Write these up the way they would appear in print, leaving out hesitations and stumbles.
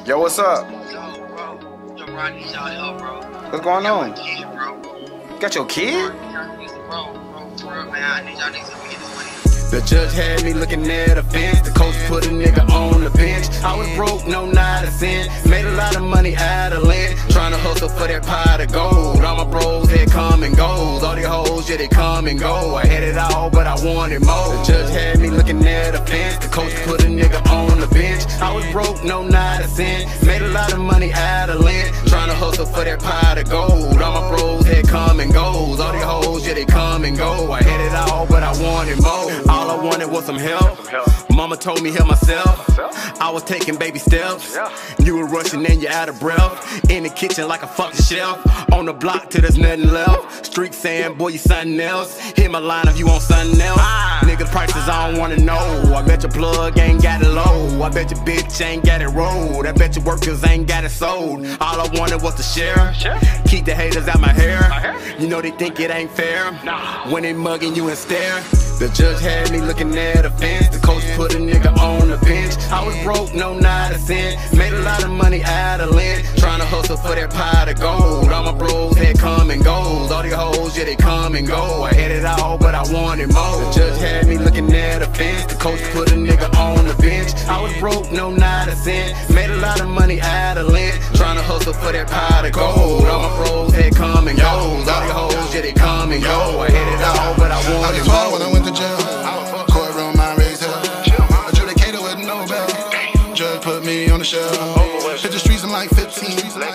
Yo, what's up? Yo, bro. Yo, bro, I need y'all help, bro. What's going on? Kid, bro. Got your kid? Bro, for real, man. I need y'all niggas to help me get this money. The judge had me looking at a fence. The coach put a nigga on the bench. I was broke, no not a cent. Made a lot of money out of land. Trying to hustle for that pot of gold. All my bros, they come and goes. All these hoes, yeah, they come and go. I had it all, but I wanted more. The judge had me looking at a fence. The coach put a nigga on the bench. I was broke, no not a cent. Made a lot of money out of land. Trying to hustle for that pot of gold. All my bros, they come and goes. All these hoes, yeah, they come and go. I had it all, but I wanted more. All I wanted was some help. Mama told me help myself. I was taking baby steps. You were rushing and you're out of breath. In the kitchen like a fucking shelf. On the block till there's nothing left. Street saying, boy, you something else. Hit my line if you want something else. Nigga prices I don't wanna know. I bet your plug ain't got it low. I bet your bitch ain't got it rolled. I bet your workers ain't got it sold. All I wanted was to share. Keep the haters out my hair. You know they think it ain't fair. When they mugging you and stare. The judge had me looking at a fence. The coach put a nigga on the bench. I was broke, no not a cent. Made a lot of money out of land. Trying to hustle for that pot of gold. All my bros had come and goes. All these hoes, yeah, they come and go. I had it all, but I wanted more. The judge had me looking at a fence. The coach put a nigga on the bench. I was broke, no not a cent. Made a lot of money out of land. Trying to hustle for that pot of gold. All my bros had come and goes. All these hoes, yeah, they come and go. I had it all, but I wanted more. When I went to jail, courtroom, I raised hell. Adjudicator with no bell. Judge put me on the shelf. Hit the streets, I'm like 15.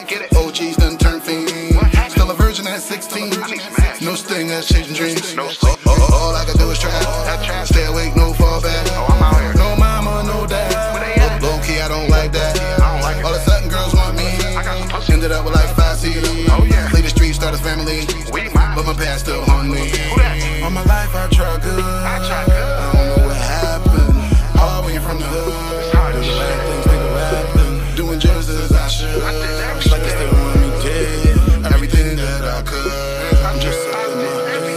OGs done turned fiends. Still a virgin at 16. No sting, that's chasing dreams. All I can do is trap. Stay awake, no fall back. No mama, no dad. Low key, I don't like that. All of a sudden, girls want me. Ended up with like 5 C's. Play the streets, start a family. But my past still haunt me. All my life I tried good. I don't know what happened. All the way from the hood. Do the right things, think of rapping. Doing just as I should. Like they still want me dead. Everything that I could. I'm just sucking my head.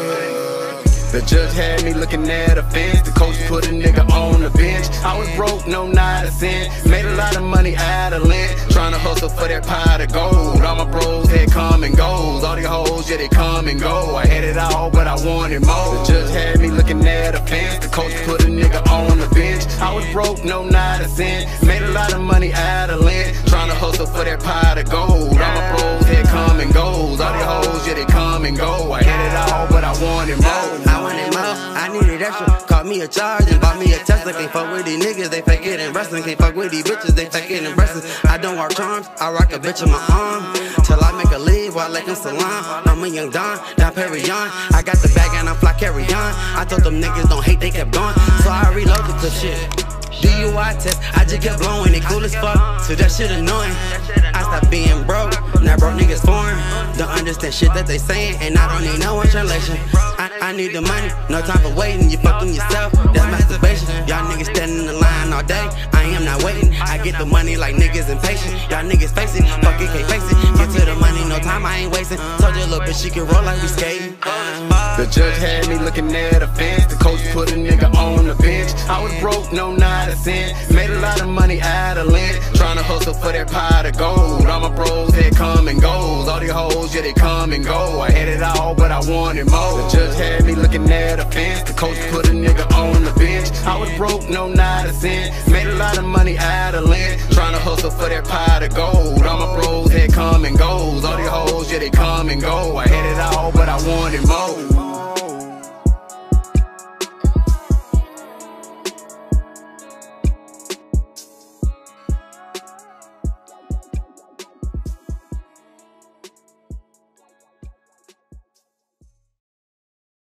The judge had me looking at a fence. The coach put a nigga on the bench. I was broke, no not a cent. Made a lot of money out of land. Trying to hustle for that pot of gold. All my bros had come and goes. All these hoes, yeah, they come and go. I had it all, but I wanted more. The judge had me looking at a fence. The coach put a nigga on the bench. I was broke, no not a cent. Made a lot of money out of land. Trying to hustle for that pot of gold. All my bros had come and goes. All these hoes, yeah, they come and go. I had it all, but I wanted more. I wanted more, I needed extra. Caught me a charge and bought me a Tesla. Can't fuck with these niggas, they fake it in wrestling. Can't fuck with these bitches, they fake it in wrestling. I don't wear charms, I rock a bitch on my arm. Till I make her leave while like salon. I'm a young Don, down Perignon. I got the bag and I'm fly carry on. I told them niggas don't hate, they kept going. So I reloaded the shit. DUI test, I just kept blowing it, cool as fuck. So that shit annoying. I stopped being broke, now broke niggas foreign. Don't understand shit that they saying, and I don't need no translation. I need the money, no time for waiting. You fucking yourself, that's masturbation. Y'all niggas standing in the line all day, I am not waiting. I get the money like niggas impatient. Y'all niggas face it, fuck it, can't face it. Get to the money, no time, I ain't wasting. Told you a little bitch she can roll like we skating. The judge had me looking at a fence. The coach put a nigga on the bench. I was broke, no not a cent. Made a lot of money out of land. Trying to hustle for that pot of gold. All my bros had come and goes. All these hoes, yeah, they come and go. I had it all, but I wanted more. The judge had me looking at a fence. The coach put a nigga on the bench. I was broke, no not a cent. Made a lot of money out of land. Trying to hustle for that pot of gold. All my bros had come and goes. All these hoes, yeah, they come and go. I had it all, but I wanted more.